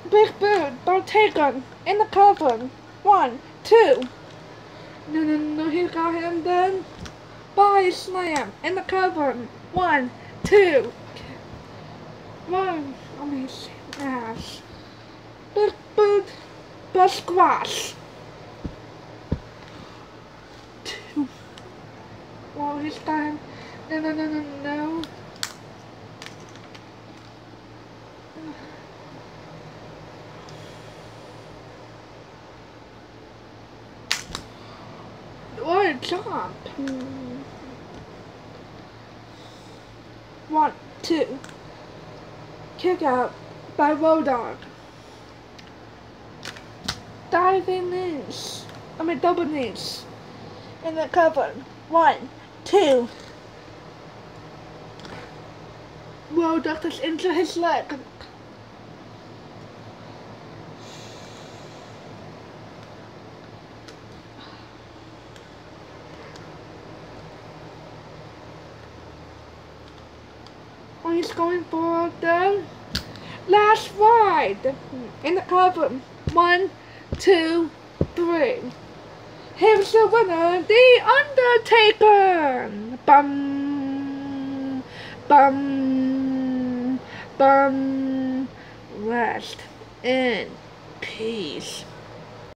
Big boot, undertaker, in the cover. 1, 2. No, he got him then. Body slam, in the cover. 1, 2. One on his ass. Big boot, butt squash. 2. Well, he's got him. No. What a jump! 1, 2. Kick out by Road Dog. Diving knees. Double knees. In the cover. 1, 2. Road Dog just into his leg. He's going for the last ride in the cover. 1, 2, 3. Here's the winner, the Undertaker. Bum, bum, bum. Rest in peace.